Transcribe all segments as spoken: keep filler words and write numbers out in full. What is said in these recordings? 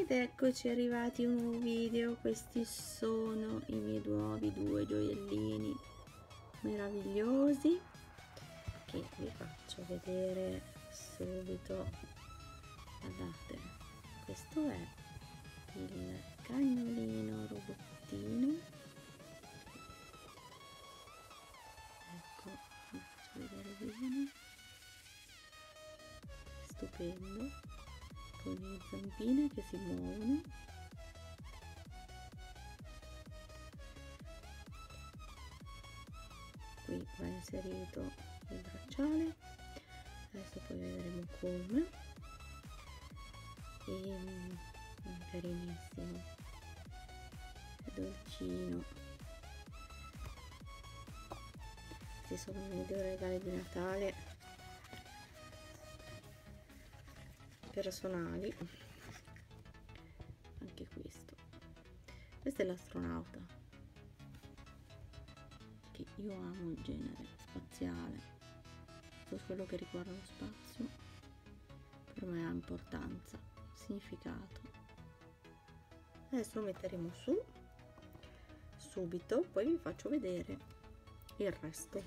Ed eccoci arrivati a un nuovo video. Questi sono i miei nuovi due gioiellini meravigliosi che vi faccio vedere subito. Guardate, questo è il cagnolino robottino. Ecco, vi faccio vedere bene. Stupendo, con le zampine che si muovono. Qui va inserito il bracciale, adesso poi vedremo come. E carinissimo, è dolcino. Questi sono i miei due regali di Natale personali. Anche questo questo è l'astronauta, che io amo il genere spaziale, tutto quello che riguarda lo spazio per me ha importanza, significato. Adesso lo metteremo su subito, poi vi faccio vedere il resto.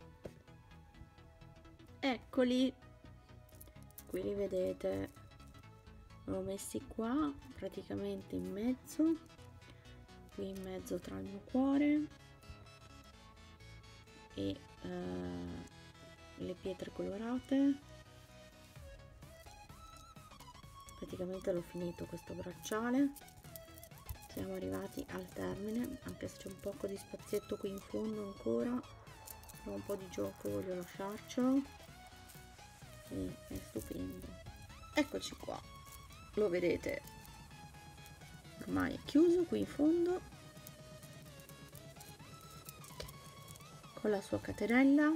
Eccoli, qui li vedete, l'ho messi qua praticamente in mezzo, qui in mezzo tra il mio cuore e eh, le pietre colorate. Praticamente l'ho finito questo bracciale, siamo arrivati al termine, anche se c'è un poco di spazietto qui in fondo ancora, però un po' di gioco voglio lasciarcelo. E è stupendo. Eccoci qua, lo vedete, ormai è chiuso qui in fondo con la sua catenella.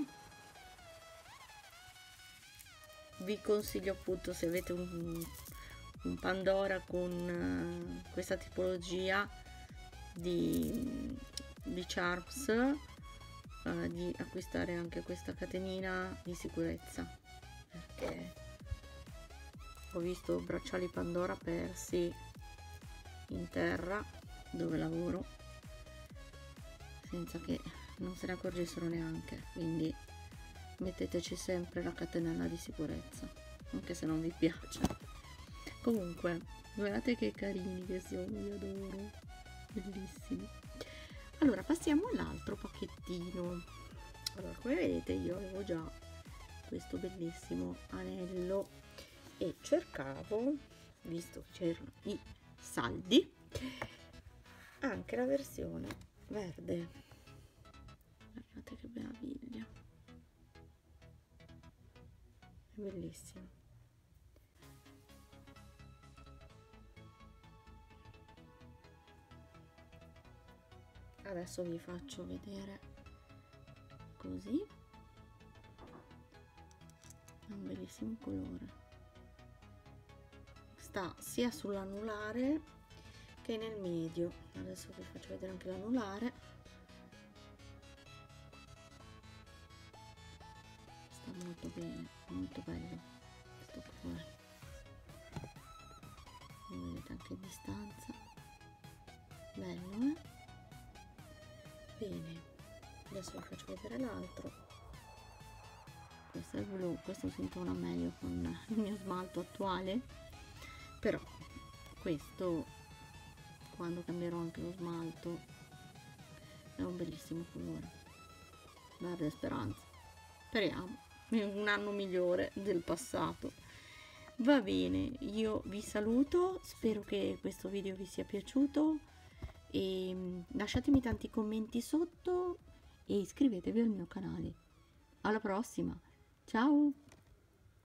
Vi consiglio, appunto, se avete un, un Pandora con uh, questa tipologia di, di charms, uh, di acquistare anche questa catenina di sicurezza, perché ho visto bracciali Pandora persi in terra dove lavoro senza che non se ne accorgessero neanche, quindi metteteci sempre la catenella di sicurezza anche se non vi piace. Comunque guardate che carini che sono, io adoro, bellissimi. Allora passiamo all'altro pacchettino. Allora, come vedete, io avevo già questo bellissimo anello e cercavo, visto che c'erano i saldi, anche la versione verde. Guardate che meraviglia, è bellissimo. Adesso vi faccio vedere così, è un bellissimo colore, sta sia sull'anulare che nel medio. Adesso vi faccio vedere anche l'anulare, sta molto bene, molto bello questo colore, lo vedete anche a distanza, bello, eh? Bene, adesso vi faccio vedere l'altro. Questo è il blu, questo si intona meglio con il mio smalto attuale, però questo, quando cambierò anche lo smalto, è un bellissimo colore, verde speranza. Speriamo in un anno migliore del passato. Va bene, io vi saluto, spero che questo video vi sia piaciuto e lasciatemi tanti commenti sotto e iscrivetevi al mio canale. Alla prossima, ciao!